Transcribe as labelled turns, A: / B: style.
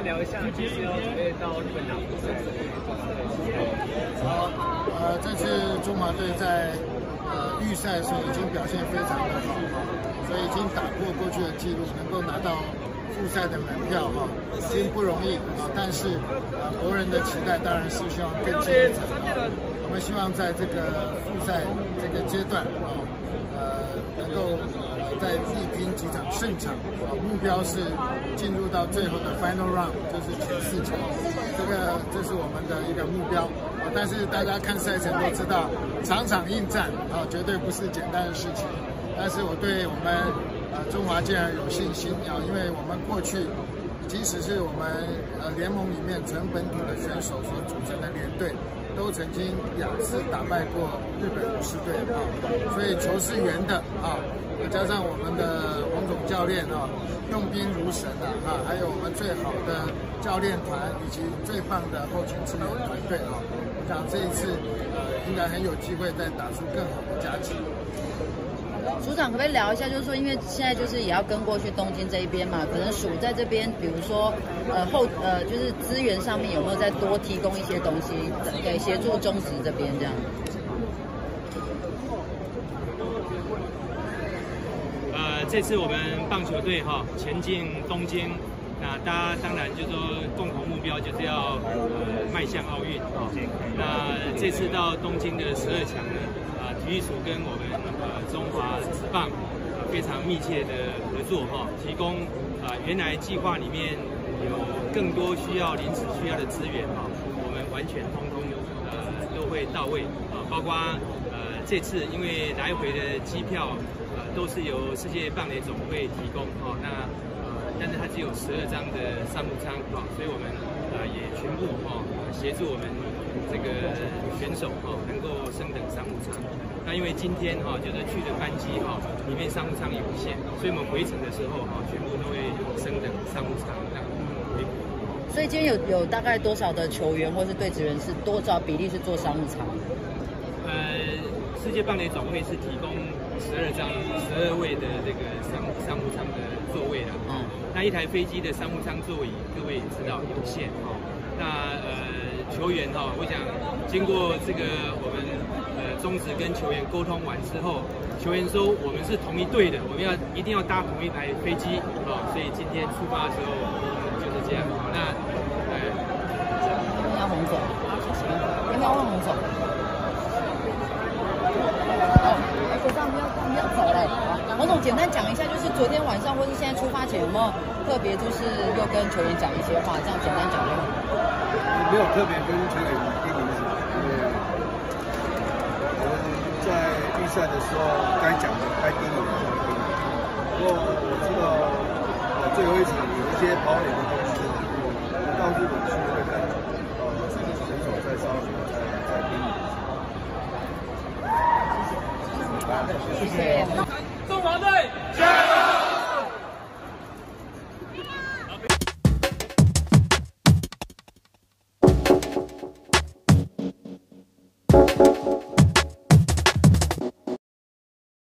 A: 聊一下，这次要准备到日本打比赛这边
B: 好，这次中华队在预赛的时候已经表现非常的好，所以已经打破过去的记录，能够拿到复赛的门票哈，已经不容易啊。但是国人的期待当然是希望更进一层。我们希望在这个复赛这个阶段能够再力拼几场胜场目标是进入到最后的 final round， 就是前4强。这是我们的一个目标。但是大家看赛程都知道，场场应战绝对不是简单的事情。但是我对我们中华健儿有信心因为我们过去即使是我们联盟里面纯本土的选手所组成的联队，都曾经2次打败过日本武士队所以球是圆的加上我们的王总教练用兵如神还有我们最好的教练团以及最棒的后勤支援团队我想这一次应该很有机会再打出更好的佳绩。
C: 组长可不可以聊一下，就是说，因为现在就是也要跟过去东京这一边嘛，可能署在这边，比如说就是资源上面有没有再多提供一些东西给协助中职这边这样？
D: 这次我们棒球队前进东京，那大家当然就是说共同目标就是要迈向奥运那这次到东京的12强呢，体育署跟我们中华职棒非常密切的合作提供原来计划里面有更多临时需要的资源我们完全通通都会到位包括这次因为来回的机票都是由世界棒垒总会提供但是它只有12张的商务舱所以我们也全部协助我们这个选手能够升等商务舱。那因为今天就是去的班机里面商务舱有限，所以我们回程的时候全部都会升等商务舱这样。
C: 所以今天有大概多少的球员或是队职员是多少比例是坐商务舱？
D: 世界棒垒总会是提供12位的这个商务舱的座位了那一台飞机的商务舱座椅各位也知道有限那球员我想经过这个我们中职跟球员沟通完之后，球员说我们是同一队的，我们一定要搭同一台飞机所以今天出发的时候就是这样那
C: 要洪总，要不要问洪总？手上不要走嘞。洪总简单讲一下，就是昨天晚上或是现在出发前有没有特别就是又跟球员讲一些话，这样简单讲就好。
E: 没有特别跟球员叮咛什么，因为我们在预赛的时候该讲的、该叮咛的就会叮咛。不过我知道最后一场有一些跑垒的东西，我到日本去会跟选手在稍微再叮咛一下。
C: 谢谢。